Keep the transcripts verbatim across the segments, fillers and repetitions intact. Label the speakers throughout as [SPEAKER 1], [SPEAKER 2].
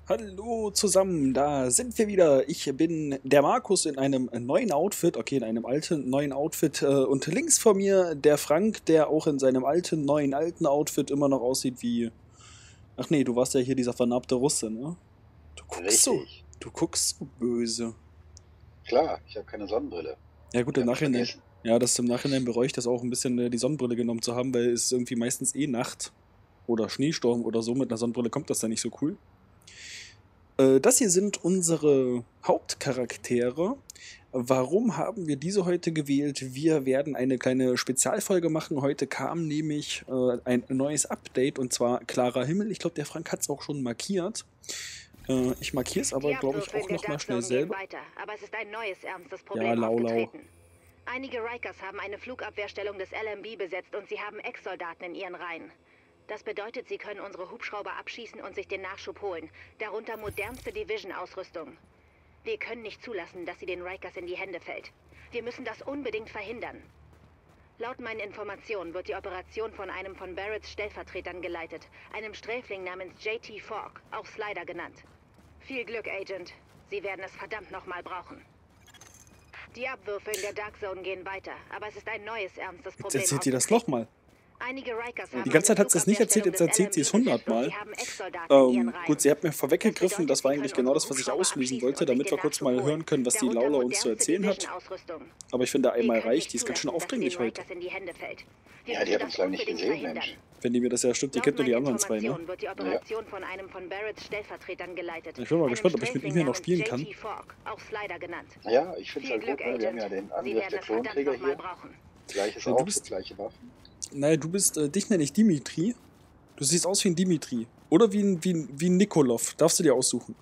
[SPEAKER 1] Hallo zusammen, da sind wir wieder. Ich bin der Markus in einem neuen Outfit, okay, in einem alten neuen Outfit. äh, Und links von mir der Frank, der auch in seinem alten, neuen, alten Outfit immer noch aussieht wie... Ach nee, du warst ja hier dieser vernarbte Russe, ne? Du guckst so,
[SPEAKER 2] Richtig.
[SPEAKER 1] du guckst so böse.
[SPEAKER 2] Klar, ich habe keine Sonnenbrille.
[SPEAKER 1] Ja gut,
[SPEAKER 2] Ich
[SPEAKER 1] im
[SPEAKER 2] habe mich
[SPEAKER 1] Nachhinein,
[SPEAKER 2] vergessen.
[SPEAKER 1] ja, das im Nachhinein bereue ich das auch ein bisschen, äh, die Sonnenbrille genommen zu haben, weil es ist irgendwie meistens eh Nacht oder Schneesturm oder so. Mit einer Sonnenbrille kommt das dann nicht so cool. Äh, Das hier sind unsere Hauptcharaktere. Warum haben wir diese heute gewählt? Wir werden eine kleine Spezialfolge machen. Heute kam nämlich äh, ein neues Update, und zwar Klarer Himmel. Ich glaube, der Frank hat es auch schon markiert. Äh, ich markiere es aber,
[SPEAKER 3] Die
[SPEAKER 1] glaube ich,
[SPEAKER 3] Abwürfe
[SPEAKER 1] auch
[SPEAKER 3] in der
[SPEAKER 1] noch mal
[SPEAKER 3] Dark
[SPEAKER 1] schnell
[SPEAKER 3] Zone gehen
[SPEAKER 1] selber.
[SPEAKER 3] weiter, aber es ist ein neues ernstes
[SPEAKER 1] Ja,
[SPEAKER 3] Problem
[SPEAKER 1] lau, lau.
[SPEAKER 3] aufgetreten. Einige Rikers haben eine Flugabwehrstellung des L M B besetzt und sie haben Ex-Soldaten in ihren Reihen. Das bedeutet, sie können unsere Hubschrauber abschießen und sich den Nachschub holen, darunter modernste Division-Ausrüstung. Wir können nicht zulassen, dass sie den Rikers in die Hände fällt. Wir müssen das unbedingt verhindern. Laut meinen Informationen wird die Operation von einem von Barretts Stellvertretern geleitet, einem Sträfling namens J T Falk, auch Slider genannt. Viel Glück, Agent. Sie werden es verdammt nochmal brauchen. Die Abwürfe in der Dark Zone gehen weiter, aber es ist ein neues ernstes
[SPEAKER 1] Jetzt
[SPEAKER 3] Problem.
[SPEAKER 1] erzählt ihr das
[SPEAKER 3] aufgetreten.
[SPEAKER 1] nochmal.
[SPEAKER 3] Einige Rikers haben
[SPEAKER 1] Die ganze Zeit
[SPEAKER 3] eine
[SPEAKER 1] hat sie es nicht erzählt, jetzt
[SPEAKER 3] Flugabwehrstellung
[SPEAKER 1] erzählt sie
[SPEAKER 3] des
[SPEAKER 1] es
[SPEAKER 3] L M B besetzt und
[SPEAKER 1] hundertmal.
[SPEAKER 3] sie haben Ex-Soldaten in ihren
[SPEAKER 1] Ähm,
[SPEAKER 3] Reihen.
[SPEAKER 1] gut, sie hat mir vorweggegriffen,
[SPEAKER 3] Das
[SPEAKER 1] das war
[SPEAKER 3] bedeutet,
[SPEAKER 1] eigentlich
[SPEAKER 3] sie
[SPEAKER 1] genau
[SPEAKER 3] können
[SPEAKER 1] das, was ich
[SPEAKER 3] unsere
[SPEAKER 1] auslösen
[SPEAKER 3] Hubschrauber
[SPEAKER 1] wollte, damit wir
[SPEAKER 3] abschießen
[SPEAKER 1] kurz
[SPEAKER 3] und
[SPEAKER 1] mal
[SPEAKER 3] sich den
[SPEAKER 1] hören können, was die
[SPEAKER 3] Nachschub holen,
[SPEAKER 1] Laula uns zu
[SPEAKER 3] darunter
[SPEAKER 1] erzählen hat.
[SPEAKER 3] modernste Division-Ausrüstung.
[SPEAKER 1] Aber ich finde
[SPEAKER 3] Wir
[SPEAKER 1] einmal
[SPEAKER 3] können
[SPEAKER 1] reicht,
[SPEAKER 3] nicht
[SPEAKER 1] die ist ganz schön
[SPEAKER 3] zulassen, dass sie
[SPEAKER 1] aufdringlich
[SPEAKER 3] den
[SPEAKER 1] heute.
[SPEAKER 3] Rikers in die Hände fällt. Wir
[SPEAKER 2] Ja, die
[SPEAKER 3] müssen
[SPEAKER 2] hat
[SPEAKER 3] das
[SPEAKER 2] uns lange nicht
[SPEAKER 3] unbedingt
[SPEAKER 2] gesehen,
[SPEAKER 3] verhindern.
[SPEAKER 2] Mensch.
[SPEAKER 1] Wenn die mir das ja stimmt, die
[SPEAKER 3] Laut
[SPEAKER 1] kennt nur die
[SPEAKER 3] meinen
[SPEAKER 1] anderen zwei, ne?
[SPEAKER 3] Informationen wird die Operation von einem von Barretts Stellvertretern geleitet.
[SPEAKER 1] Ich bin mal
[SPEAKER 3] einem
[SPEAKER 1] gespannt, ob ich mit ihm hier noch
[SPEAKER 3] Sträfling
[SPEAKER 1] spielen kann.
[SPEAKER 3] namens J T Falk, auch Slider genannt.
[SPEAKER 2] Ja, ich finde es
[SPEAKER 3] Viel
[SPEAKER 2] halt gut,
[SPEAKER 3] Glück,
[SPEAKER 2] ne? Wir haben
[SPEAKER 3] Agent.
[SPEAKER 2] ja den
[SPEAKER 3] Sie
[SPEAKER 2] Angriff
[SPEAKER 3] werden
[SPEAKER 2] der
[SPEAKER 3] es verdammt
[SPEAKER 2] Klonträger
[SPEAKER 3] nochmal
[SPEAKER 2] hier.
[SPEAKER 3] brauchen.
[SPEAKER 2] Gleiches
[SPEAKER 1] Ja, du
[SPEAKER 2] Outfit,
[SPEAKER 1] bist,
[SPEAKER 2] gleiche Waffen.
[SPEAKER 1] naja, du bist, äh, dich nenne ich Dimitri. Du siehst aus wie ein Dimitri. Oder wie ein, wie ein, wie ein Nikolov. Darfst du dir aussuchen.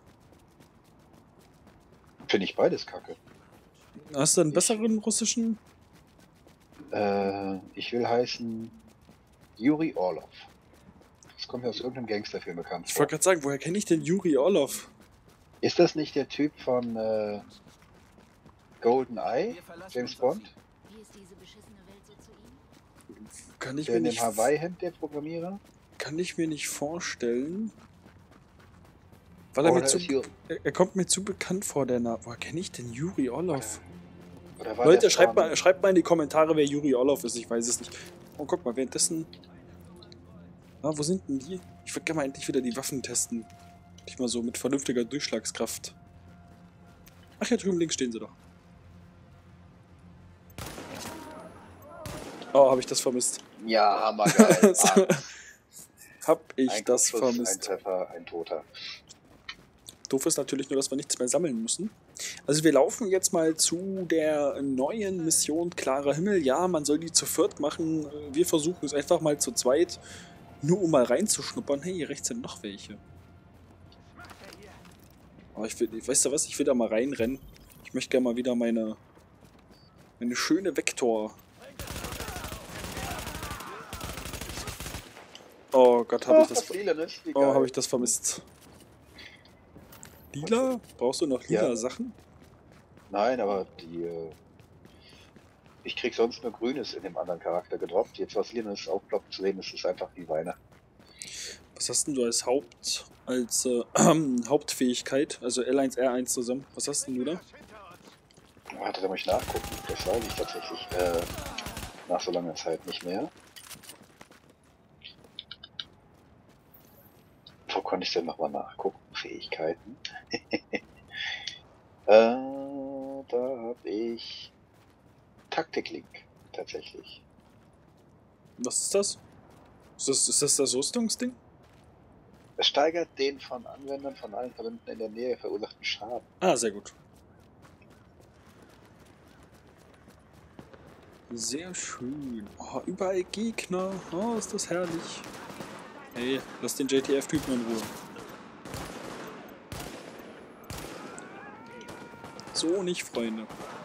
[SPEAKER 2] Finde ich beides kacke.
[SPEAKER 1] Hast du einen
[SPEAKER 2] Ich,
[SPEAKER 1] besseren russischen?
[SPEAKER 2] äh, ich will heißen Yuri Orlov. Das kommt mir aus irgendeinem Gangsterfilm bekannt
[SPEAKER 1] Ich
[SPEAKER 2] vor.
[SPEAKER 1] wollte gerade sagen, woher kenne ich denn Yuri Orlov?
[SPEAKER 2] Ist das nicht der Typ von äh, GoldenEye, James Bond?
[SPEAKER 4] Wie ist diese beschissene Welt so zu Ihnen?
[SPEAKER 1] Kann ich
[SPEAKER 2] Der
[SPEAKER 1] mir
[SPEAKER 2] in dem
[SPEAKER 1] nicht,
[SPEAKER 2] Hawaii-Hemd, der Programmierer?
[SPEAKER 1] kann ich mir nicht vorstellen. Weil er mir
[SPEAKER 2] Oder
[SPEAKER 1] zu,
[SPEAKER 2] ist hier,
[SPEAKER 1] er er kommt mir zu bekannt vor, der Name. Woher kenne ich denn Yuri Orlov?
[SPEAKER 2] oder war
[SPEAKER 1] Leute,
[SPEAKER 2] der
[SPEAKER 1] schreibt mal,
[SPEAKER 2] von,
[SPEAKER 1] schreibt mal in die Kommentare, wer Yuri Orlov ist. Ich weiß es nicht. Oh, guck mal, währenddessen... Ah, wo sind denn die? Ich würde gerne mal endlich wieder die Waffen testen. Nicht mal so mit vernünftiger Durchschlagskraft. Ach, hier drüben links stehen sie doch. Oh, habe ich das vermisst.
[SPEAKER 2] ja, hammergeil.
[SPEAKER 1] So,
[SPEAKER 2] Ah,
[SPEAKER 1] hab ich
[SPEAKER 2] ein
[SPEAKER 1] das
[SPEAKER 2] Kopfschuss, ein
[SPEAKER 1] vermisst.
[SPEAKER 2] Treffer, ein Toter.
[SPEAKER 1] Doof ist natürlich nur, dass wir nichts mehr sammeln müssen. Also wir laufen jetzt mal zu der neuen Mission Klarer Himmel. Ja, man soll die zu viert machen. Wir versuchen es einfach mal zu zweit. Nur um mal reinzuschnuppern. Hey, hier rechts sind noch welche. Aber ich will, weißt du was, ich will da mal reinrennen. Ich möchte gerne mal wieder meine, meine schöne Vektor. Oh Gott, habe ich
[SPEAKER 2] Ach,
[SPEAKER 1] das,
[SPEAKER 2] das Lila ist wie
[SPEAKER 1] oh, habe
[SPEAKER 2] geil.
[SPEAKER 1] ich das vermisst. Lila? Brauchst du noch lila
[SPEAKER 2] Ja,
[SPEAKER 1] Sachen?
[SPEAKER 2] nein, aber die, äh, ich krieg sonst nur Grünes in dem anderen Charakter gedroppt. Jetzt was Lilanes aufploppen zu sehen, ist es einfach wie Weihnachten.
[SPEAKER 1] Was hast denn du als Haupt, als äh, Hauptfähigkeit? Also L eins, R eins zusammen. Was hast denn du da?
[SPEAKER 2] Warte, da muss ich nachgucken. Das weiß ich tatsächlich äh, nach so langer Zeit nicht mehr. Wo konnte ich denn nochmal nachgucken? Fähigkeiten. äh, da habe ich Taktiklink tatsächlich.
[SPEAKER 1] Was ist das? Ist das, ist das das Rüstungsding?
[SPEAKER 2] Es steigert den von Anwendern von allen Verbündeten in der Nähe verursachten Schaden.
[SPEAKER 1] Ah, sehr gut. Sehr schön. Oh, überall Gegner. Oh, ist das herrlich. Hey, lass den J T F-Typen in Ruhe. So nicht, Freunde.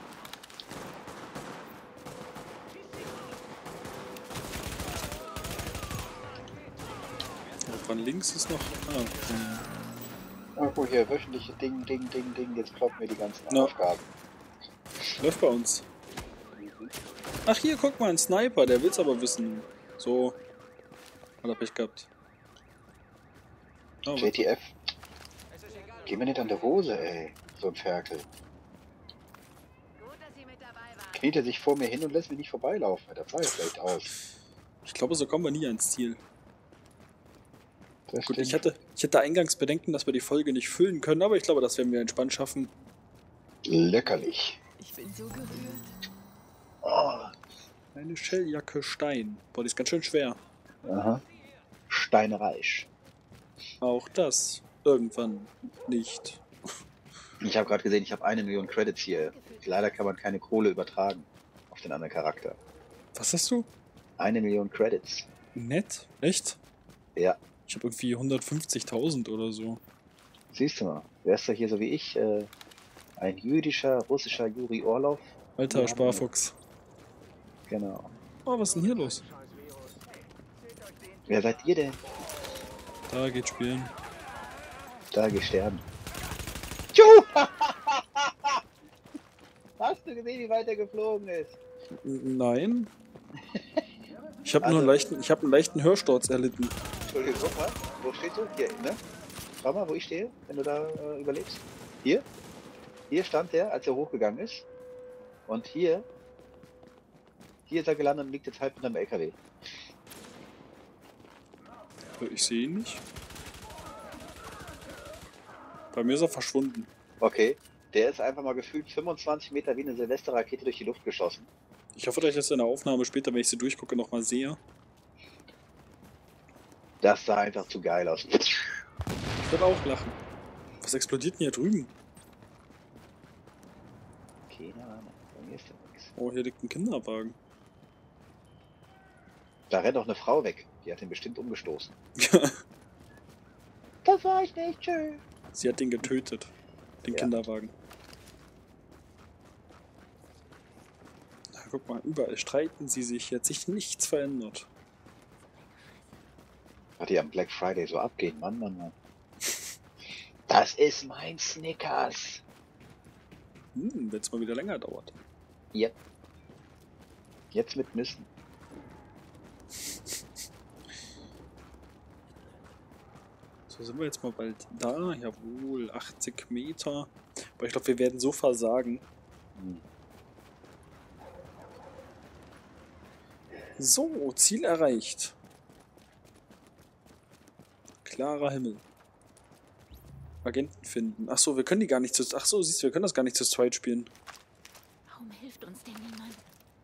[SPEAKER 1] Von links ist noch... Ah, hm.
[SPEAKER 2] Irgendwo hier wöchentliche Ding, Ding, Ding, Ding. Jetzt ploppen wir die ganzen
[SPEAKER 1] Ja.
[SPEAKER 2] Aufgaben.
[SPEAKER 1] Läuft bei uns. Ach hier, guck mal, ein Sniper, der will's aber wissen. So. Hat er Pech gehabt. Oh,
[SPEAKER 2] J T F. Geh mir nicht an der Hose, ey. So ein Ferkel.
[SPEAKER 3] Gut, dass Sie mit dabei waren.
[SPEAKER 2] Kniet er sich vor mir hin und lässt mich nicht vorbeilaufen. Da fahre ich vielleicht aus.
[SPEAKER 1] Ich glaube, so kommen wir nie ans Ziel.
[SPEAKER 2] Das
[SPEAKER 1] Gut, ich
[SPEAKER 2] stimmt.
[SPEAKER 1] hatte, ich hatte eingangs Bedenken, dass wir die Folge nicht füllen können, aber ich glaube, das werden wir entspannt schaffen.
[SPEAKER 2] Leckerlich.
[SPEAKER 4] Ich bin so gerührt.
[SPEAKER 2] Oh.
[SPEAKER 1] Eine Shelljacke Stein. Boah, die ist ganz schön schwer.
[SPEAKER 2] Aha. Steinreich.
[SPEAKER 1] Auch das. Irgendwann nicht.
[SPEAKER 2] Ich habe gerade gesehen, ich habe eine Million Credits hier. Leider kann man keine Kohle übertragen auf den anderen Charakter.
[SPEAKER 1] Was hast du?
[SPEAKER 2] Eine Million Credits.
[SPEAKER 1] Nett? Echt?
[SPEAKER 2] Ja,
[SPEAKER 1] Ich habe irgendwie hundertfünfzigtausend oder so.
[SPEAKER 2] siehst du mal. Wärst du hier so wie ich, äh, ein jüdischer, russischer Juri Orlov?
[SPEAKER 1] Alter
[SPEAKER 2] Ja,
[SPEAKER 1] Sparfuchs.
[SPEAKER 2] Genau.
[SPEAKER 1] Oh, was ist denn hier los?
[SPEAKER 2] Wer seid ihr denn?
[SPEAKER 1] Da geht spielen.
[SPEAKER 2] Da gesterben. Tschu! Hast du gesehen, wie weit er geflogen ist?
[SPEAKER 1] N- Nein. Ich habe nur einen
[SPEAKER 2] Also-
[SPEAKER 1] leichten, ich habe einen leichten Hörsturz erlitten.
[SPEAKER 2] Entschuldigung, guck mal. Wo stehst du? Hier, ne? Schau mal, wo ich stehe, wenn du da äh, überlegst. Hier. Hier stand der, als er hochgegangen ist. Und hier. Hier ist er gelandet und liegt jetzt halb unterm L K W.
[SPEAKER 1] Ich sehe ihn nicht. Bei mir ist er verschwunden.
[SPEAKER 2] Okay. Der ist einfach mal gefühlt fünfundzwanzig Meter wie eine Silvesterrakete durch die Luft geschossen.
[SPEAKER 1] Ich hoffe, dass ich das in der Aufnahme später, wenn ich sie durchgucke, nochmal sehe.
[SPEAKER 2] Das sah einfach zu geil aus.
[SPEAKER 1] Ich würde auch lachen. Was explodiert denn hier drüben?
[SPEAKER 2] Keine Ahnung. Bei mir ist da nichts.
[SPEAKER 1] Oh, hier liegt ein Kinderwagen.
[SPEAKER 2] Da rennt doch eine Frau weg. Die hat ihn bestimmt umgestoßen. Das war ich nicht schön.
[SPEAKER 1] Sie hat den getötet. Den
[SPEAKER 2] Ja.
[SPEAKER 1] Kinderwagen. Na, guck mal, überall streiten sie sich. Hier hat sich nichts verändert.
[SPEAKER 2] Was die am Black Friday so abgehen, Mann, Mann, Mann. Das ist mein Snickers.
[SPEAKER 1] Hm, wenn es mal wieder länger dauert.
[SPEAKER 2] Yep. Jetzt mit Nüssen.
[SPEAKER 1] So, sind wir jetzt mal bald da. Jawohl, achtzig Meter. Aber ich glaube, wir werden so versagen.
[SPEAKER 2] Hm.
[SPEAKER 1] So, Ziel erreicht. Klarer Himmel. Agenten finden. Ach so, wir können die gar nicht zu... Ach so, siehst du, wir können das gar nicht zu zweit spielen.
[SPEAKER 4] Warum hilft uns denn niemand?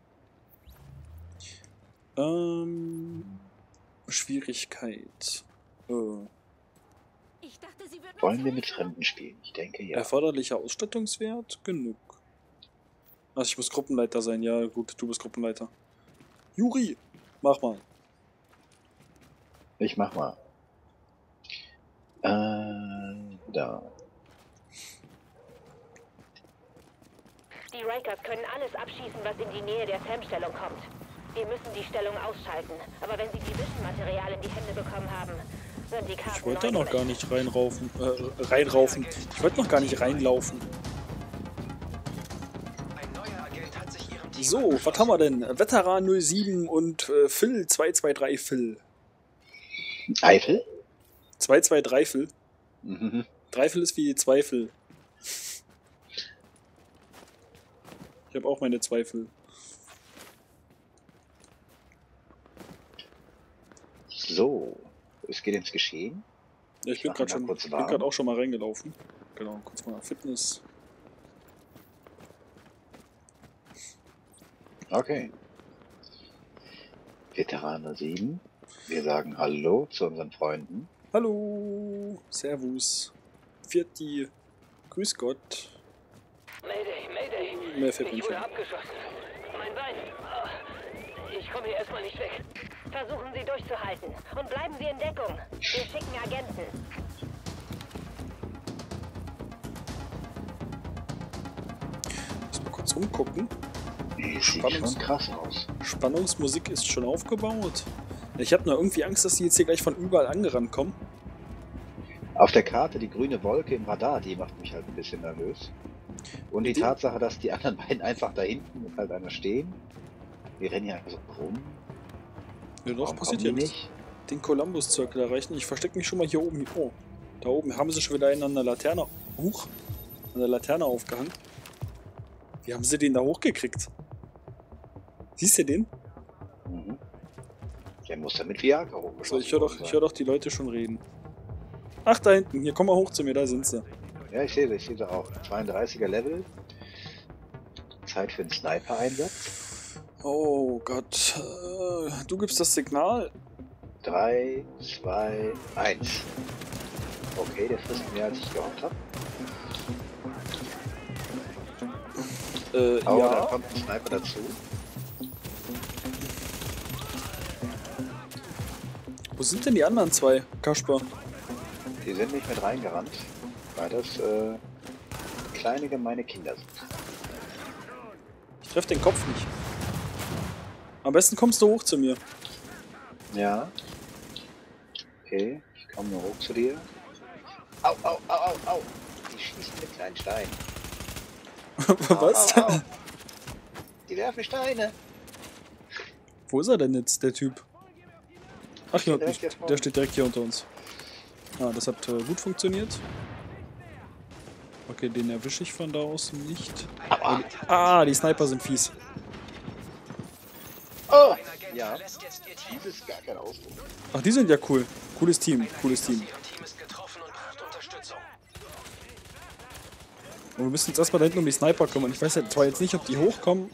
[SPEAKER 1] Ähm... Schwierigkeit. Äh,
[SPEAKER 4] Ich dachte, sie würden
[SPEAKER 2] Wollen
[SPEAKER 4] uns
[SPEAKER 2] wir mit
[SPEAKER 4] helfen.
[SPEAKER 2] Fremden spielen? Ich denke ja.
[SPEAKER 1] erforderlicher Ausstattungswert? Genug. Also ich muss Gruppenleiter sein. Ja, gut, du bist Gruppenleiter. Juri, mach mal.
[SPEAKER 2] Ich mach mal. Äh, da.
[SPEAKER 3] Die Rikers können alles abschießen, was in die Nähe der Sam-Stellung kommt. Wir müssen die Stellung ausschalten. Aber wenn sie Division-Material in die Hände bekommen haben, sind die Karten
[SPEAKER 1] Ich wollte da
[SPEAKER 3] neu
[SPEAKER 1] noch gar
[SPEAKER 3] gemischt.
[SPEAKER 1] nicht reinraufen. Äh, reinraufen. Ich wollte noch gar nicht reinlaufen.
[SPEAKER 5] Ein neuer Agent hat sich ihrem Team
[SPEAKER 1] So, was
[SPEAKER 5] angeschlossen.
[SPEAKER 1] haben wir denn? Veteran null sieben und äh, Phil zwei zwei drei Phil.
[SPEAKER 2] Eifel?
[SPEAKER 1] zwei zwei drei Phil.
[SPEAKER 2] Mhm.
[SPEAKER 1] Dreifel ist wie Zweifel. Ich habe auch meine Zweifel.
[SPEAKER 2] So. Es geht ins Geschehen.
[SPEAKER 1] Ja, ich
[SPEAKER 2] Ich
[SPEAKER 1] bin
[SPEAKER 2] mach
[SPEAKER 1] gerade
[SPEAKER 2] mal
[SPEAKER 1] schon,
[SPEAKER 2] kurz
[SPEAKER 1] ich bin
[SPEAKER 2] warm.
[SPEAKER 1] gerade auch schon mal reingelaufen. Genau, kurz mal Fitness.
[SPEAKER 2] Okay. Veteran sieben. Wir sagen Hallo zu unseren Freunden.
[SPEAKER 1] Hallo, Servus, Vierti, Grüß Gott.
[SPEAKER 6] Mayday, Mayday.
[SPEAKER 1] Mehr fällt mir
[SPEAKER 6] Ich
[SPEAKER 1] nicht
[SPEAKER 6] wurde
[SPEAKER 1] ein.
[SPEAKER 6] abgeschossen. Mein Bein. Ah, Ich komme hier erstmal nicht weg.
[SPEAKER 3] Versuchen Sie durchzuhalten. Und bleiben Sie in Deckung. Wir schicken Agenten.
[SPEAKER 1] Muss mal kurz umgucken.
[SPEAKER 2] Die sieht
[SPEAKER 1] Spannungs-
[SPEAKER 2] schon krass aus.
[SPEAKER 1] Spannungsmusik ist schon aufgebaut. Ich habe nur irgendwie Angst, dass die jetzt hier gleich von überall angerannt kommen.
[SPEAKER 2] Auf der Karte die grüne Wolke im Radar, die macht mich halt ein bisschen nervös. Und die
[SPEAKER 1] Die-
[SPEAKER 2] Tatsache, dass die anderen beiden einfach da hinten und halt einer stehen. Wir rennen ja einfach so rum.
[SPEAKER 1] Ja, doch,
[SPEAKER 2] Warum
[SPEAKER 1] passiert
[SPEAKER 2] kommen
[SPEAKER 1] ja
[SPEAKER 2] die
[SPEAKER 1] nichts. Den Columbus-Zirkel erreichen. Ich verstecke mich schon mal hier oben. Oh, Da oben haben sie schon wieder einen an der Laterne. Huch! An der Laterne aufgehangen. Wie haben sie den da hochgekriegt? Siehst du den?
[SPEAKER 2] Mhm. Der muss ja mit Viagra
[SPEAKER 1] So,
[SPEAKER 2] hochgeschossen
[SPEAKER 1] ich höre doch,
[SPEAKER 2] worden
[SPEAKER 1] ich hör doch die Leute schon reden. Ach, da hinten. Hier, komm mal hoch zu mir. Da sind sie.
[SPEAKER 2] sein. Ja, ich sehe sie, ich sehe sie auch. zweiunddreißiger Level. Zeit für den Sniper-Einsatz.
[SPEAKER 1] Oh Gott. Äh, du gibst das Signal.
[SPEAKER 2] drei, zwei, eins. Okay, der frisst mehr als ich gehofft habe.
[SPEAKER 1] Äh,
[SPEAKER 2] Aber da
[SPEAKER 1] ja.
[SPEAKER 2] kommt ein Sniper dazu.
[SPEAKER 1] Wo sind denn die anderen zwei, Kasper?
[SPEAKER 2] Die sind nicht mit reingerannt, weil das äh, kleine gemeine Kinder sind.
[SPEAKER 1] Ich treffe den Kopf nicht. Am besten kommst du hoch zu mir.
[SPEAKER 2] Ja. Okay, ich komme nur hoch zu dir. Au, au, au, au, au. Die schießen mit kleinen Steinen.
[SPEAKER 1] Was?
[SPEAKER 2] Au, au, au. Die werfen Steine.
[SPEAKER 1] Wo ist er denn jetzt, der Typ? Ach, hier unten.
[SPEAKER 2] Direkt hier vorne.
[SPEAKER 1] Der steht direkt hier unter uns. Ah, das hat äh, gut funktioniert. Okay, den erwische ich von da aus nicht.
[SPEAKER 2] Aua.
[SPEAKER 1] Ah, die Sniper sind fies.
[SPEAKER 2] Oh!
[SPEAKER 5] Ein Agent
[SPEAKER 2] Ja.
[SPEAKER 5] verlässt jetzt ihr Team.
[SPEAKER 2] Das ist gar kein Ausdruck.
[SPEAKER 1] Ach, die sind ja cool. Cooles Team, cooles Team.
[SPEAKER 5] Ihrem Team ist getroffen und braucht Unterstützung.
[SPEAKER 1] Und wir müssen uns erstmal da hinten um die Sniper kümmern. Ich weiß ja zwar jetzt nicht, ob die hochkommen.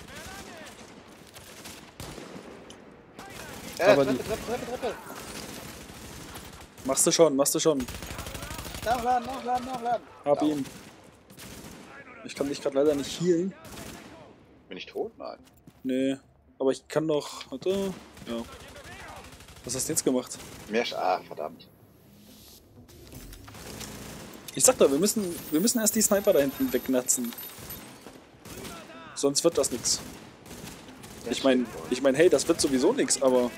[SPEAKER 2] Ja,
[SPEAKER 1] Aber
[SPEAKER 2] Treppe,
[SPEAKER 1] die-
[SPEAKER 2] Treppe, Treppe, Treppe.
[SPEAKER 1] Machst du schon, machst du schon.
[SPEAKER 2] Nachladen, nachladen, nachladen.
[SPEAKER 1] Hab
[SPEAKER 2] Au.
[SPEAKER 1] ihn. Ich kann dich gerade leider nicht healen.
[SPEAKER 2] Bin ich tot? Nein.
[SPEAKER 1] Nee. Aber ich kann doch. Warte. Ja. Was hast du jetzt gemacht?
[SPEAKER 2] Mehr Sch Ah, verdammt.
[SPEAKER 1] Ich sag doch, wir müssen, wir müssen erst die Sniper da hinten wegnatzen. Sonst wird das nix.
[SPEAKER 2] Das
[SPEAKER 1] Ich mein,
[SPEAKER 2] stimmt wohl.
[SPEAKER 1] ich mein, hey, das wird sowieso nix, aber.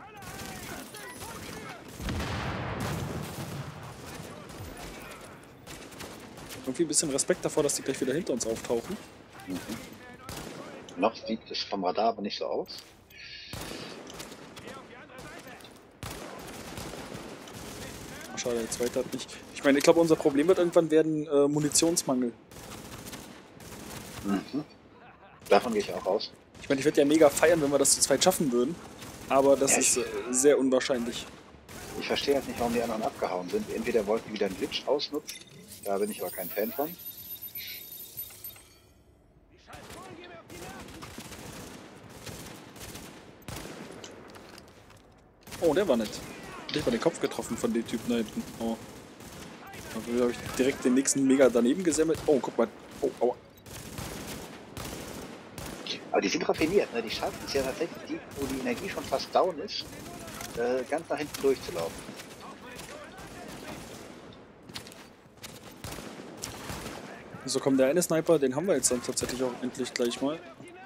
[SPEAKER 1] Irgendwie ein bisschen Respekt davor, dass die gleich wieder hinter uns auftauchen.
[SPEAKER 2] Noch sieht es vom Radar aber nicht so aus.
[SPEAKER 1] Ach, schade, der zweite hat nicht. Ich meine, ich glaube, unser Problem wird irgendwann werden äh, Munitionsmangel.
[SPEAKER 2] Mhm. Davon gehe ich auch aus.
[SPEAKER 1] Ich meine, ich würde ja mega feiern, wenn wir das zu zweit schaffen würden. Aber das
[SPEAKER 2] Ja,
[SPEAKER 1] ist äh, sehr unwahrscheinlich.
[SPEAKER 2] Ich verstehe halt nicht, warum die anderen abgehauen sind. Entweder wollten die wieder einen Glitch ausnutzen. Da bin ich aber kein Fan von.
[SPEAKER 1] Oh, der war nett. Ich hab mal den Kopf getroffen von dem Typen da hinten. Oh. Da habe ich direkt den nächsten mega daneben gesammelt. Oh, guck mal. Oh, aua.
[SPEAKER 2] Aber die sind raffiniert, ne? Die schaffen es ja tatsächlich, die, wo die Energie schon fast down ist, äh, ganz nach hinten durchzulaufen.
[SPEAKER 1] So, komm, der eine Sniper, den haben wir jetzt dann tatsächlich auch endlich gleich mal.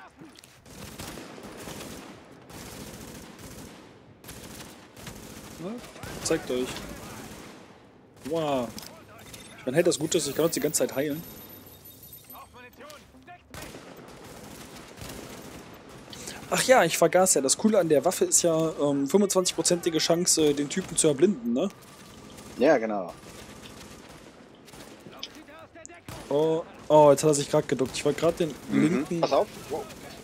[SPEAKER 1] Na, zeigt euch. Wow. Ich meine, hey, das Gute ist, ich kann uns die ganze Zeit heilen. Ach ja, ich vergaß ja, das Coole an der Waffe ist ja ähm, fünfundzwanzig-prozentige Chance, den Typen zu erblinden, ne?
[SPEAKER 2] Ja, genau.
[SPEAKER 1] Oh, oh, jetzt hat er sich gerade geduckt. Ich wollte gerade den linken...
[SPEAKER 2] Pass auf. Wow.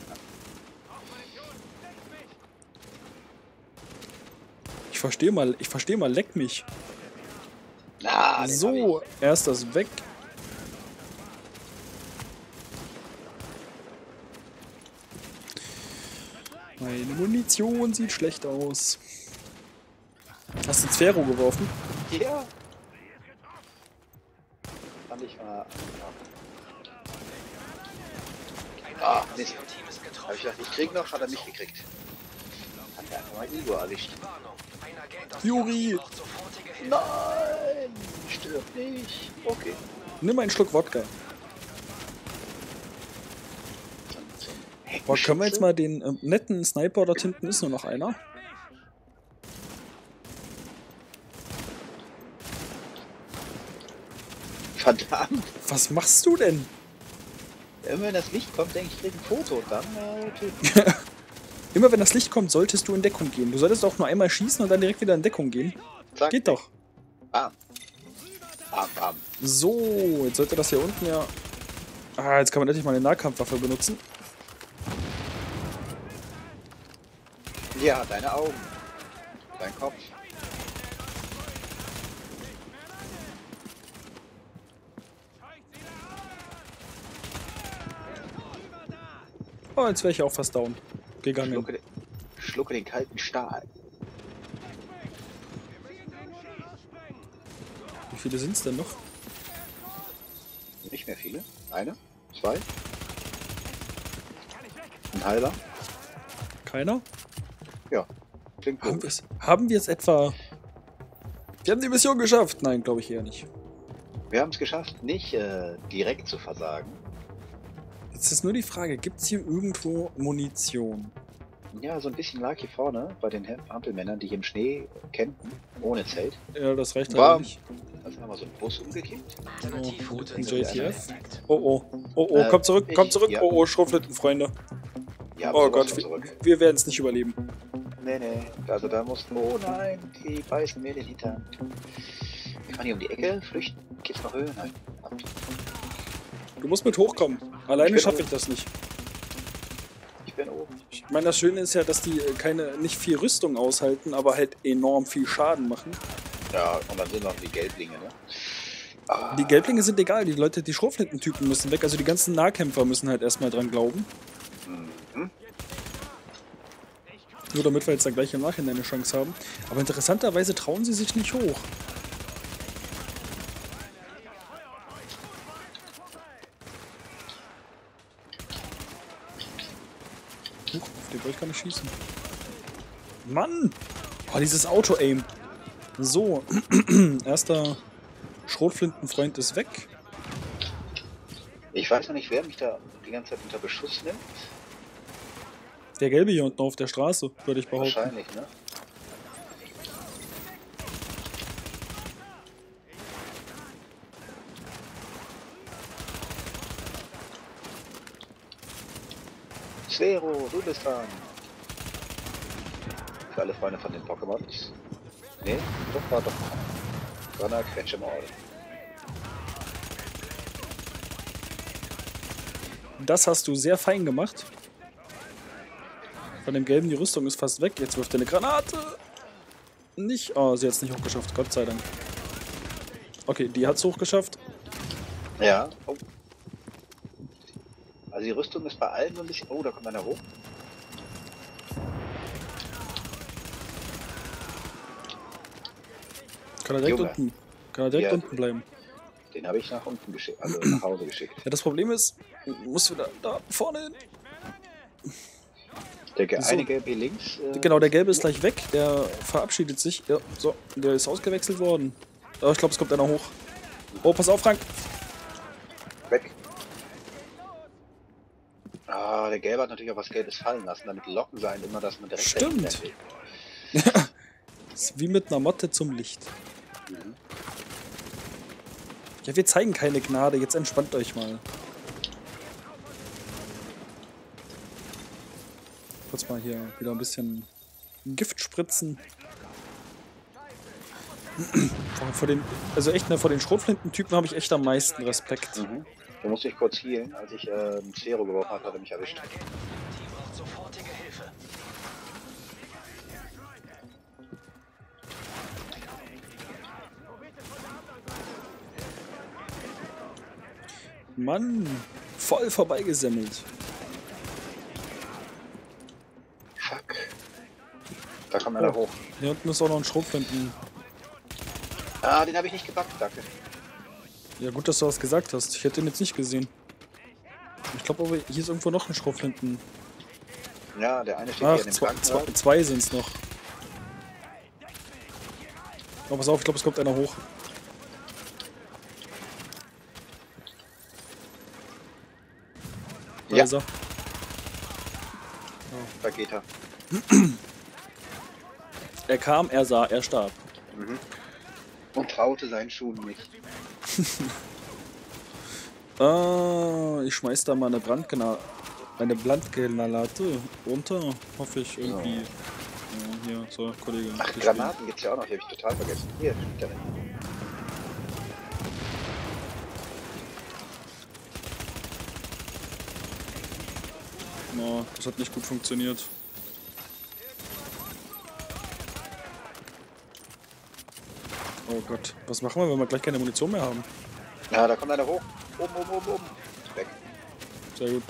[SPEAKER 1] Ich verstehe mal, ich verstehe mal, leck mich.
[SPEAKER 2] Ah, den hab
[SPEAKER 1] So, er ist das weg. Meine Munition sieht schlecht aus. Hast du Sphero geworfen?
[SPEAKER 2] ich. Ja. Fand ich mal. Ah, Mist.
[SPEAKER 5] Ihrem Team ist
[SPEAKER 2] Hab ich
[SPEAKER 5] getroffen.
[SPEAKER 2] gedacht, ich krieg noch, hat er nicht gekriegt. Hat er einfach mal Igor erwischt.
[SPEAKER 5] Warnung. Ein Agent aus
[SPEAKER 1] Juri.
[SPEAKER 5] Ihrem Team braucht sofortige Hilfe.
[SPEAKER 2] Nein! Stirb nicht! Okay.
[SPEAKER 1] Nimm einen Schluck Wodka. Boah, können wir jetzt mal den ähm, netten Sniper, dort hinten ist nur noch einer.
[SPEAKER 2] Verdammt!
[SPEAKER 1] Was machst du denn?
[SPEAKER 2] Immer wenn das Licht kommt, denke ich, ich krieg ein Foto und dann äh, töten.
[SPEAKER 1] Immer wenn das Licht kommt, solltest du in Deckung gehen. Du solltest auch nur einmal schießen und dann direkt wieder in Deckung gehen.
[SPEAKER 2] Zack.
[SPEAKER 1] Geht doch.
[SPEAKER 2] Ah. Bam, bam.
[SPEAKER 1] So, jetzt sollte das hier unten ja... Ah, jetzt kann man endlich mal eine Nahkampfwaffe benutzen.
[SPEAKER 2] Ja, deine Augen. Dein Kopf.
[SPEAKER 1] Oh, jetzt wäre ich auch fast down gegangen.
[SPEAKER 2] Schlucke, den- schlucke den kalten Stahl.
[SPEAKER 1] Wie viele sind es denn noch?
[SPEAKER 2] Nicht mehr viele. Eine, zwei. Ein halber.
[SPEAKER 1] Keiner?
[SPEAKER 2] Ja. Klingt
[SPEAKER 1] Haben
[SPEAKER 2] gut.
[SPEAKER 1] wir's, haben wir es etwa... Wir haben die Mission geschafft. Nein, glaube ich eher nicht.
[SPEAKER 2] Wir haben es geschafft, nicht äh, direkt zu versagen.
[SPEAKER 1] Jetzt ist nur die Frage, gibt es hier irgendwo Munition?
[SPEAKER 2] Ja, so ein bisschen lag hier vorne bei den Hampelmännern, die hier im Schnee campen, ohne Zelt.
[SPEAKER 1] Ja, das reicht
[SPEAKER 2] War-
[SPEAKER 1] halt nicht.
[SPEAKER 2] Also haben wir so einen Bus umgekippt.
[SPEAKER 5] Alternativroute
[SPEAKER 1] ein
[SPEAKER 5] zur
[SPEAKER 1] J T F.
[SPEAKER 5] entdeckt.
[SPEAKER 1] Oh oh, oh oh,
[SPEAKER 2] Äh,
[SPEAKER 1] kommt zurück,
[SPEAKER 2] ich-
[SPEAKER 1] kommt zurück.
[SPEAKER 2] ja.
[SPEAKER 1] Oh oh, Schrotflinten, Freunde.
[SPEAKER 2] Ja,
[SPEAKER 1] Oh
[SPEAKER 2] sowas
[SPEAKER 1] Gott,
[SPEAKER 2] von
[SPEAKER 1] wir,
[SPEAKER 2] zurück.
[SPEAKER 1] wir werden es nicht überleben.
[SPEAKER 2] Nee, nee. Also da mussten wir... Oh nein, die beißen mir den Hintern. Wir fahren hier um die Ecke, flüchten. Geht's noch höher? Nein. Ab.
[SPEAKER 1] Du musst mit hochkommen. Alleine
[SPEAKER 2] Ich bin
[SPEAKER 1] schaffe
[SPEAKER 2] oben.
[SPEAKER 1] ich das nicht.
[SPEAKER 2] Ich bin oben.
[SPEAKER 1] Ich meine, das Schöne ist ja, dass die äh, keine, nicht viel Rüstung aushalten, aber halt enorm viel Schaden machen.
[SPEAKER 2] Ja, und dann sind noch die Gelblinge, ne? Ah,
[SPEAKER 1] Die Gelblinge sind egal, die Leute, die Schrotflintentypen müssen weg. Also die ganzen Nahkämpfer müssen halt erstmal dran glauben.
[SPEAKER 2] mhm.
[SPEAKER 1] Nur damit wir jetzt dann gleich im Nachhinein eine Chance haben. Aber interessanterweise trauen sie sich nicht hoch. Huch, auf den wollte ich gar nicht schießen. Mann! Oh, dieses Auto-Aim. So, erster Schrotflintenfreund ist weg.
[SPEAKER 2] Ich weiß noch nicht, wer mich da die ganze Zeit unter Beschuss nimmt.
[SPEAKER 1] Der Gelbe hier unten auf der Straße, würde ich behaupten.
[SPEAKER 2] Wahrscheinlich, ne? Svero, du bist dran. Für alle Freunde von den Pokémons. Nee, doch war doch. Donner, quetsche mal.
[SPEAKER 1] Das hast du sehr fein gemacht. Von dem Gelben, die Rüstung ist fast weg. Jetzt wirft er eine Granate. Nicht. Oh, sie hat es nicht hochgeschafft. Gott sei Dank. Okay, die hat es hochgeschafft.
[SPEAKER 2] Ja. Oh. Also die Rüstung ist bei allen so ein bisschen... Oh, da kommt einer hoch.
[SPEAKER 1] Kann er direkt
[SPEAKER 2] Junge.
[SPEAKER 1] unten. Kann er direkt
[SPEAKER 2] Ja.
[SPEAKER 1] unten bleiben.
[SPEAKER 2] Den habe ich nach unten geschickt, also nach Hause geschickt.
[SPEAKER 1] Ja, das Problem ist, muss wieder da vorne hin.
[SPEAKER 2] Der ge-
[SPEAKER 1] So.
[SPEAKER 2] eine gelbe hier links. Äh,
[SPEAKER 1] Genau, der Gelbe ist gleich weg. Der verabschiedet sich. Ja, so, der ist ausgewechselt worden. Aber ich glaube, es kommt einer hoch. Oh, pass auf, Frank.
[SPEAKER 2] weg. Ah, der Gelbe hat natürlich auch was Gelbes fallen lassen. Damit locken sie einen immer, dass man direkt
[SPEAKER 1] Stimmt.
[SPEAKER 2] dahinter will.
[SPEAKER 1] Ist wie mit einer Motte zum Licht.
[SPEAKER 2] Mhm.
[SPEAKER 1] Ja, wir zeigen keine Gnade. Jetzt entspannt euch mal. Kurz mal hier wieder ein bisschen Gift spritzen. Vor, vor den, also echt, ne, vor den Schrotflintentypen habe ich echt am meisten Respekt.
[SPEAKER 2] Mhm. Du musst dich kurz healen. Als ich äh, ein Sphero geworfen habe, hat er mich erwischt.
[SPEAKER 5] Team braucht sofortige Hilfe.
[SPEAKER 1] Mann, voll vorbeigesemmelt.
[SPEAKER 2] Fuck. Da kommt einer hoch.
[SPEAKER 1] Hier unten ist auch noch ein Schrotflinten.
[SPEAKER 2] Ah, den habe ich nicht gepackt, danke.
[SPEAKER 1] Ja, gut, dass du das gesagt hast. Ich hätte ihn jetzt nicht gesehen. Ich glaube aber, hier ist irgendwo noch ein Schrotflinten.
[SPEAKER 2] Ja, der eine steht
[SPEAKER 1] Ach,
[SPEAKER 2] hier in dem
[SPEAKER 1] zwei, zwei,
[SPEAKER 2] Krankenwagen.
[SPEAKER 1] zwei sind es noch. Oh, pass auf, ich glaube, es kommt einer hoch. Da
[SPEAKER 2] Ja.
[SPEAKER 1] ist er.
[SPEAKER 2] Da geht er.
[SPEAKER 1] Er kam, er sah, er starb.
[SPEAKER 2] Mhm. Und traute seinen Schuhen nicht.
[SPEAKER 1] Ah, ich schmeiß da mal eine Brandgranate, eine Brandgranate runter. Hoffe ich irgendwie. Ja, hier, so, Kollege.
[SPEAKER 2] Ach,
[SPEAKER 1] hier
[SPEAKER 2] Granaten gibt's ja auch noch, die habe ich total vergessen. Hier, liegt der.
[SPEAKER 1] Oh, das hat nicht gut funktioniert. Oh Gott, was machen wir, wenn wir gleich keine Munition mehr haben?
[SPEAKER 2] Ja, da kommt einer hoch. Oben, oben, oben, oben. Weg.
[SPEAKER 1] Sehr gut.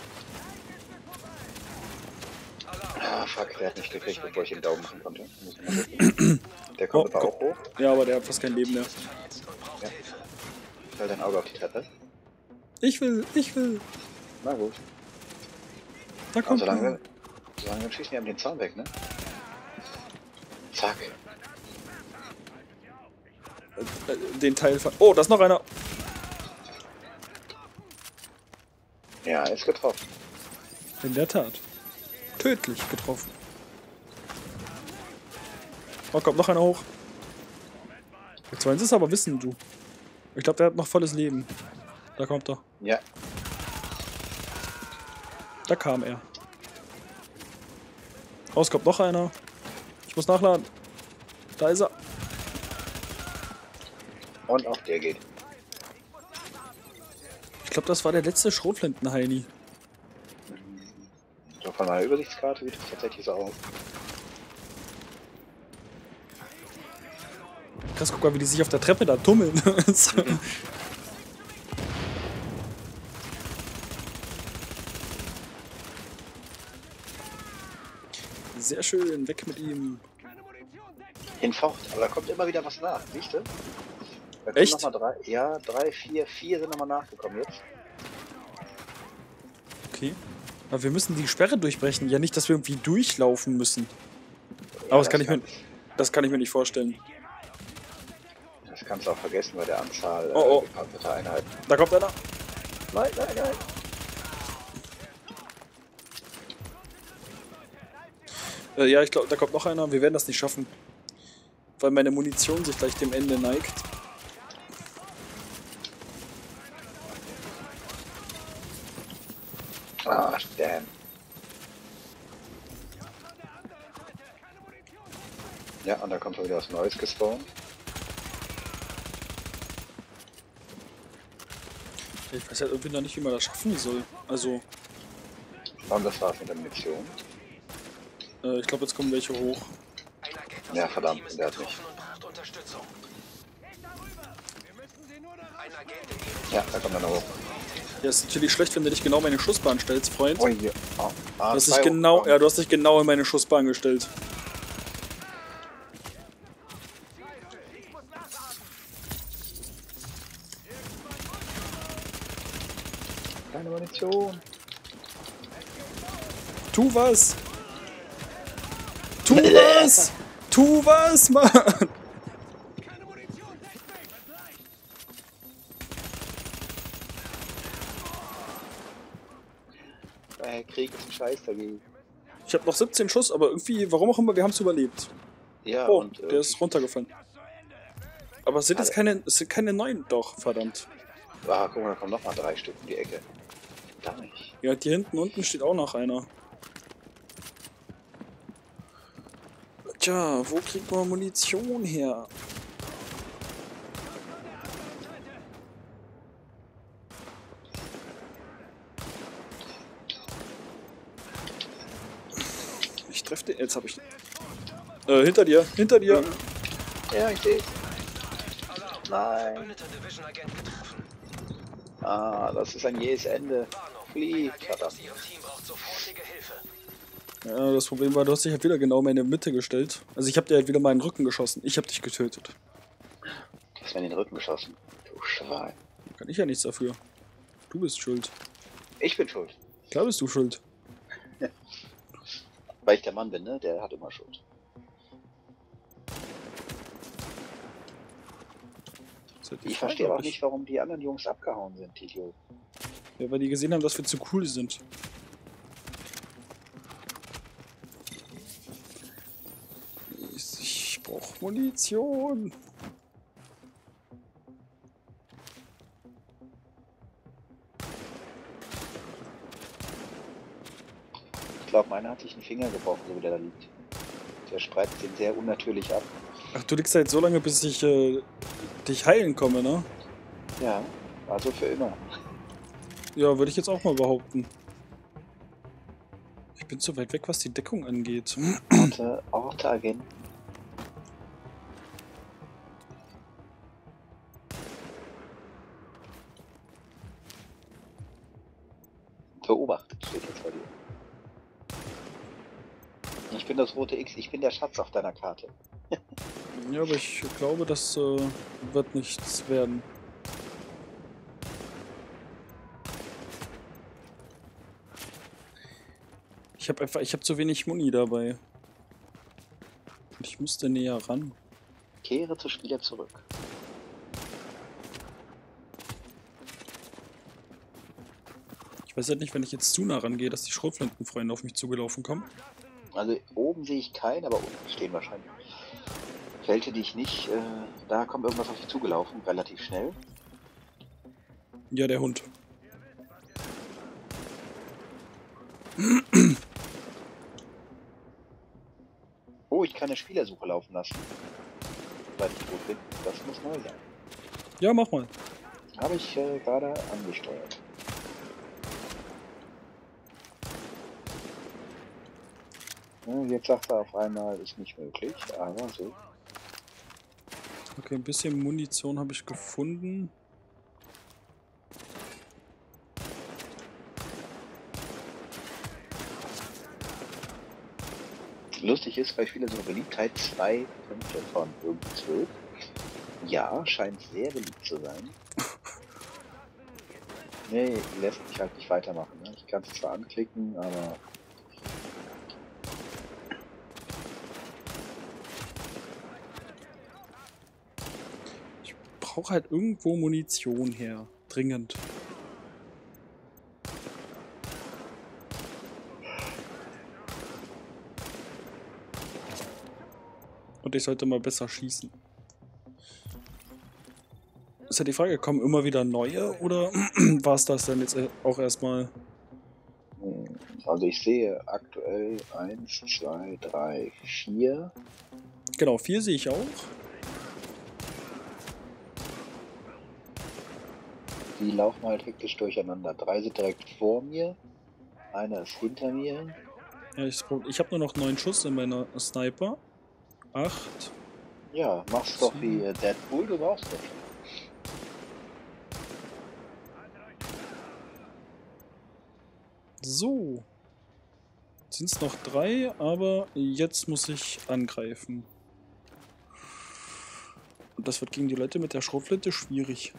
[SPEAKER 2] Ah, fuck, der hat nicht gekriegt, bevor ich den Daumen machen konnte. Muss ich mal gucken. Der kommt
[SPEAKER 1] Oh,
[SPEAKER 2] aber auch hoch.
[SPEAKER 1] Ja, aber der hat fast kein Leben mehr.
[SPEAKER 2] Ja. Halt dein Auge auf die Treppe.
[SPEAKER 1] Ich will, ich will.
[SPEAKER 2] Na gut.
[SPEAKER 1] Da
[SPEAKER 2] Aber
[SPEAKER 1] kommt
[SPEAKER 2] solange,
[SPEAKER 1] er.
[SPEAKER 2] wir, solange wir schießen, wir haben den Zaun weg, ne? Zack.
[SPEAKER 1] Äh, Den Teil von... Oh, da ist noch einer.
[SPEAKER 2] Ja, ist getroffen.
[SPEAKER 1] In der Tat. Tödlich getroffen. Oh, kommt noch einer hoch. Jetzt wollen sie es aber wissen, du. Ich glaube, der hat noch volles Leben. Da kommt er.
[SPEAKER 2] Ja.
[SPEAKER 1] Da kam er. Raus kommt noch einer. Ich muss nachladen. Da ist er.
[SPEAKER 2] Und auch der geht.
[SPEAKER 1] Ich glaube, das war der letzte Schrotflinten-Heini.
[SPEAKER 2] So, von meiner Übersichtskarte sieht es tatsächlich so aus.
[SPEAKER 1] Krass, guck mal, wie die sich auf der Treppe da tummeln. Sehr schön, weg mit ihm.
[SPEAKER 2] Hinfort, aber da kommt immer wieder was nach, siehst du? Da kommen
[SPEAKER 1] Echt?
[SPEAKER 2] Noch mal drei, ja, drei, vier, vier sind nochmal nachgekommen jetzt.
[SPEAKER 1] Okay. Aber wir müssen die Sperre durchbrechen. Ja, nicht, dass wir irgendwie durchlaufen müssen.
[SPEAKER 2] Ja,
[SPEAKER 1] Aber das kann ich mir, das kann ich mir nicht vorstellen.
[SPEAKER 2] Das kannst du auch vergessen bei der Anzahl
[SPEAKER 1] Oh, oh.
[SPEAKER 2] äh, gepanzerter Einheiten.
[SPEAKER 1] Da kommt einer.
[SPEAKER 2] Nein, nein, nein.
[SPEAKER 1] Äh, ja, ich glaube, da kommt noch einer. Wir werden das nicht schaffen. Weil meine Munition sich gleich dem Ende neigt.
[SPEAKER 2] Ah, damn. Ja, und da kommt schon wieder was Neues gespawnt.
[SPEAKER 1] Ich weiß halt irgendwie noch nicht, wie man das schaffen soll. Also,
[SPEAKER 2] Und das war's mit der Munition.
[SPEAKER 1] äh, ich glaube, jetzt kommen welche hoch.
[SPEAKER 5] Ein Agent aus
[SPEAKER 2] Ja,
[SPEAKER 5] Ihrem
[SPEAKER 2] verdammt,
[SPEAKER 5] Team ist
[SPEAKER 2] der hat mich.
[SPEAKER 5] getroffen und braucht Unterstützung. Ein Agent in Ihrem
[SPEAKER 2] Ja, da kommt einer hoch.
[SPEAKER 1] Ja, ist natürlich schlecht, wenn du dich genau in meine Schussbahn stellst, Freund.
[SPEAKER 2] Oh, hier. Oh, ah,
[SPEAKER 1] Du hast
[SPEAKER 2] zwei
[SPEAKER 1] dich genau,
[SPEAKER 2] hochgekommen.
[SPEAKER 1] ja, du hast dich genau in meine Schussbahn gestellt.
[SPEAKER 2] Keine Munition.
[SPEAKER 1] Tu was! Tu was! Tu was, Mann!
[SPEAKER 2] Der Krieg ist ein Scheiß dagegen.
[SPEAKER 1] Ich habe noch siebzehn Schuss, aber irgendwie, warum auch immer, wir haben es überlebt.
[SPEAKER 2] Ja,
[SPEAKER 1] Oh,
[SPEAKER 2] und äh,
[SPEAKER 1] der ist runtergefallen. Aber es sind jetzt
[SPEAKER 2] Alle-
[SPEAKER 1] keine, es sind keine neuen, doch, verdammt.
[SPEAKER 2] ah, guck mal, da kommen noch mal drei Stück in die Ecke. Verdammt.
[SPEAKER 1] Ja, hier hinten unten steht auch noch einer. Tja, wo kriegt man Munition her? Ich treffe den. Jetzt habe ich. Äh, hinter dir, hinter dir.
[SPEAKER 2] Ja, ich seh's. Nein.
[SPEAKER 5] Verbündeter Division-Agent getroffen.
[SPEAKER 2] Ah, das ist ein jähes Ende.
[SPEAKER 5] Warnung. Ein
[SPEAKER 2] Flieh,
[SPEAKER 5] Agent
[SPEAKER 2] verdammt.
[SPEAKER 5] aus Ihrem Team braucht sofortige Hilfe.
[SPEAKER 1] Ja, das Problem war, du hast dich halt wieder genau in meine Mitte gestellt. Also ich habe dir halt wieder meinen Rücken geschossen. Ich habe dich getötet.
[SPEAKER 2] Du hast mir in den Rücken geschossen. Du Schwein.
[SPEAKER 1] Kann ich ja nichts dafür. Du bist schuld.
[SPEAKER 2] Ich bin schuld.
[SPEAKER 1] Klar bist du schuld.
[SPEAKER 2] Weil ich der Mann bin, ne? Der hat immer Schuld.
[SPEAKER 1] Das ist halt die
[SPEAKER 2] Ich
[SPEAKER 1] Frage,
[SPEAKER 2] verstehe
[SPEAKER 1] ob
[SPEAKER 2] auch nicht, warum die anderen Jungs abgehauen sind, die Idioten.
[SPEAKER 1] Ja, weil die gesehen haben, dass wir zu cool sind. Ich, ich brauche Munition.
[SPEAKER 2] Ich glaube, meiner hat sich einen Finger gebrochen, so wie der da liegt. Der spreizt den sehr unnatürlich ab.
[SPEAKER 1] Ach, du liegst halt so lange, bis ich äh, dich heilen komme, ne?
[SPEAKER 2] Ja, also für immer.
[SPEAKER 1] Ja, würde ich jetzt auch mal behaupten. bin zu weit weg, was die Deckung angeht.
[SPEAKER 2] Orte, Orte, Agenten. Beobachtet steht jetzt bei dir. Ich bin das rote X, ich bin der Schatz auf deiner Karte.
[SPEAKER 1] Ja, aber ich glaube, das äh, wird nichts werden. Ich habe einfach, ich habe zu wenig Muni dabei. Und ich müsste näher ran.
[SPEAKER 2] Kehre zu Spieler zurück.
[SPEAKER 1] Ich weiß halt nicht, wenn ich jetzt zu nah rangehe, dass die Schrotflintenfreunde auf mich zugelaufen kommen.
[SPEAKER 2] Also oben sehe ich keinen, aber unten stehen wahrscheinlich welche, die ich nicht. Äh, da kommt irgendwas auf dich zugelaufen, relativ schnell.
[SPEAKER 1] Ja, der Hund.
[SPEAKER 2] Oh, ich kann eine Spielersuche laufen lassen. Weil ich tot bin. Das muss neu sein.
[SPEAKER 1] Ja, mach mal.
[SPEAKER 2] Habe ich äh, gerade angesteuert. Ja, jetzt sagt er auf einmal, ist nicht möglich, aber so.
[SPEAKER 1] Okay, ein bisschen Munition habe ich gefunden.
[SPEAKER 2] Lustig ist, bei Spielen so eine Beliebtheit zwei Punkte von irgendwie zwölf. Ja, scheint sehr beliebt zu sein. Nee, lässt mich halt nicht weitermachen. Ne? Ich kann es zwar anklicken, aber...
[SPEAKER 1] Ich brauche halt irgendwo Munition her. Dringend. Und ich sollte mal besser schießen. Ist ja die Frage, kommen immer wieder neue oder war es das denn jetzt auch erstmal?
[SPEAKER 2] Also ich sehe aktuell eins, zwei, drei, vier.
[SPEAKER 1] Genau, vier sehe ich auch.
[SPEAKER 2] Die laufen halt hektisch durcheinander. Drei sind direkt vor mir. Einer ist hinter mir.
[SPEAKER 1] Ja, ich ich habe nur noch neun Schuss in meiner Sniper. Acht.
[SPEAKER 2] Ja, mach's doch wie äh, Deadpool, du brauchst das.
[SPEAKER 1] So. Sind es noch drei, aber jetzt muss ich angreifen. Und das wird gegen die Leute mit der Schrotflinte schwierig.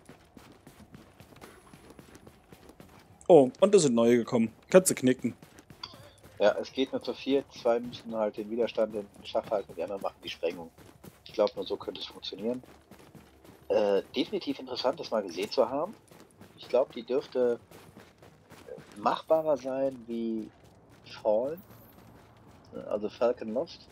[SPEAKER 1] Oh, und da sind neue gekommen. Kannst du knicken.
[SPEAKER 2] Ja, es geht nur zu viert. Zwei müssen halt den Widerstand in den Schach halten und die anderen machen die Sprengung. Ich glaube, nur so könnte es funktionieren. Äh, definitiv interessant, das mal gesehen zu haben. Ich glaube, die dürfte machbarer sein wie Fallen. Also Falcon Lost.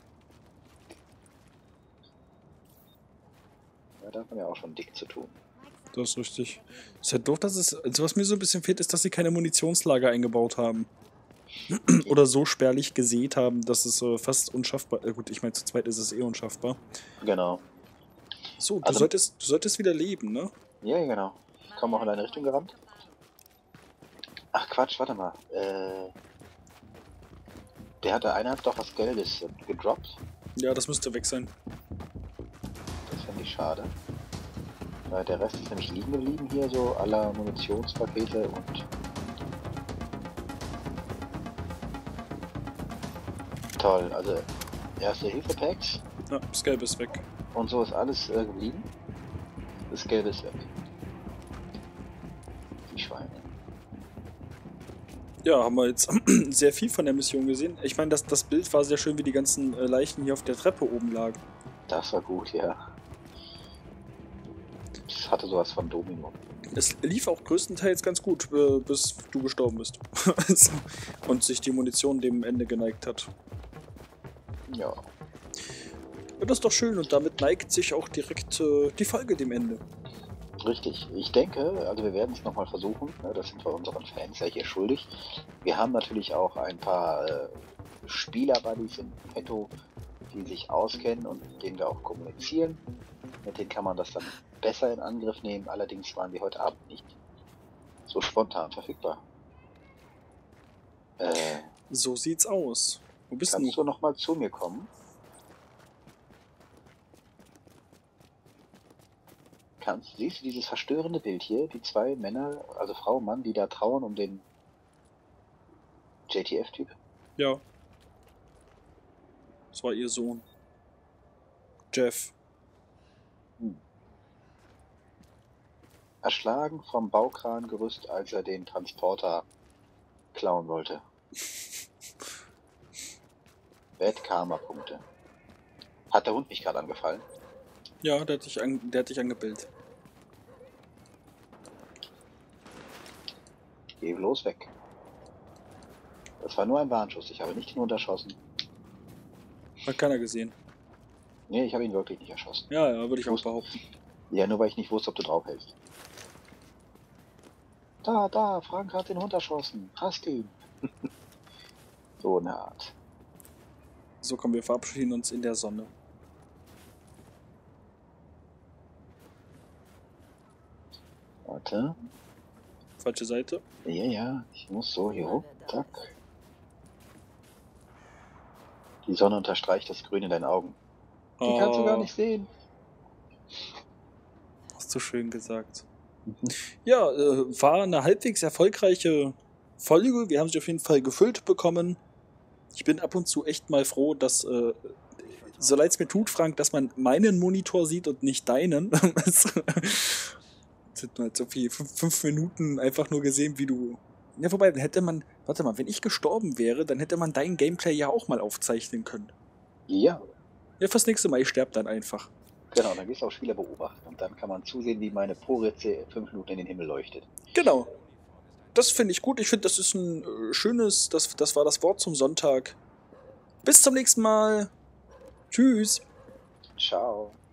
[SPEAKER 2] Ja, da hat man ja auch schon dick zu tun.
[SPEAKER 1] Das ist richtig. Ist halt doof, dass es. Also was mir so ein bisschen fehlt, ist, dass sie keine Munitionslager eingebaut haben. Oder so spärlich gesät haben, dass es äh, fast unschaffbar. Äh, gut, ich meine, zu zweit ist es eh unschaffbar.
[SPEAKER 2] Genau.
[SPEAKER 1] So, du,
[SPEAKER 2] Also,
[SPEAKER 1] solltest, du solltest wieder leben, ne?
[SPEAKER 2] Ja, genau. Ich komme auch in deine Richtung gerannt. Ach Quatsch, warte mal. Äh, der hatte einer hat doch was Gelbes äh, gedroppt.
[SPEAKER 1] Ja, das müsste weg sein.
[SPEAKER 2] Das finde ich schade. Weil der Rest ist nämlich liegen geblieben hier, so aller Munitionspakete und toll, also erste Hilfe-Packs
[SPEAKER 1] Ja, das Gelbe ist weg.
[SPEAKER 2] und so ist alles äh, geblieben. Das Gelbe ist weg. Die Schweine.
[SPEAKER 1] Ja, haben wir jetzt sehr viel von der Mission gesehen. Ich meine, das, das Bild war sehr schön, wie die ganzen äh, Leichen hier auf der Treppe oben lagen.
[SPEAKER 2] Das war gut, ja. Das hatte sowas von Domino.
[SPEAKER 1] Es lief auch größtenteils ganz gut, äh, bis du gestorben bist. Also, und sich die Munition dem Ende geneigt hat.
[SPEAKER 2] Ja.
[SPEAKER 1] Ja, das ist doch schön und damit neigt sich auch direkt äh, die Folge dem Ende.
[SPEAKER 2] Richtig. Ich denke, also wir werden es nochmal versuchen. Ne, das sind wir unseren Fans ja hier schuldig. Wir haben natürlich auch ein paar äh, Spieler-Buddies im Petto, die sich auskennen und mit denen wir auch kommunizieren. Mit denen kann man das dann besser in Angriff nehmen. Allerdings waren die heute Abend nicht so spontan verfügbar. Äh,
[SPEAKER 1] So sieht's aus. Wo bist
[SPEAKER 2] Kannst
[SPEAKER 1] du?
[SPEAKER 2] du noch mal zu mir kommen? Kannst, siehst du dieses verstörende Bild hier? Die zwei Männer, also Frau und Mann, die da trauern um den J T F-Typ?
[SPEAKER 1] Ja. Das war ihr Sohn. Jeff.
[SPEAKER 2] Erschlagen vom Baukrangerüst, als er den Transporter klauen wollte. Bad Karma-Punkte. Hat der Hund mich gerade angefallen?
[SPEAKER 1] Ja, der hat dich, an, der hat dich angebellt.
[SPEAKER 2] Geh bloß weg. Das war nur ein Warnschuss, ich habe nicht den Hund erschossen.
[SPEAKER 1] Hat keiner gesehen.
[SPEAKER 2] Nee, ich habe ihn wirklich nicht erschossen.
[SPEAKER 1] Ja, ja, würde ich auch behaupten.
[SPEAKER 2] Ja, nur weil ich nicht wusste, ob du draufhältst. Da, da, Frank hat den Hund erschossen. Hast ihn. So eine Art.
[SPEAKER 1] So, kommen wir verabschieden uns in der Sonne.
[SPEAKER 2] Warte.
[SPEAKER 1] Falsche Seite.
[SPEAKER 2] Ja, ja, ich muss so hier hoch. Zack. Die Sonne unterstreicht das Grün in deinen Augen. Die kannst du gar nicht sehen.
[SPEAKER 1] Hast du schön gesagt. Ja, äh, war eine halbwegs erfolgreiche Folge. Wir haben sie auf jeden Fall gefüllt bekommen. Ich bin ab und zu echt mal froh, dass, äh, so leid es mir tut, Frank, dass man meinen Monitor sieht und nicht deinen. Das sind halt so viel, fünf, fünf Minuten einfach nur gesehen, wie du... Ja, wobei, dann hätte man... Warte mal, wenn ich gestorben wäre, dann hätte man dein Gameplay ja auch mal aufzeichnen können.
[SPEAKER 2] Ja,
[SPEAKER 1] Ja, fürs nächste Mal, ich sterbe dann einfach.
[SPEAKER 2] genau, dann gehst du auf Spieler beobachten und dann kann man zusehen, wie meine Poritze fünf Minuten in den Himmel leuchtet.
[SPEAKER 1] Genau. Das finde ich gut. Ich finde, das ist ein äh, schönes, das, das war das Wort zum Sonntag. Bis zum nächsten Mal. Tschüss.
[SPEAKER 2] Ciao.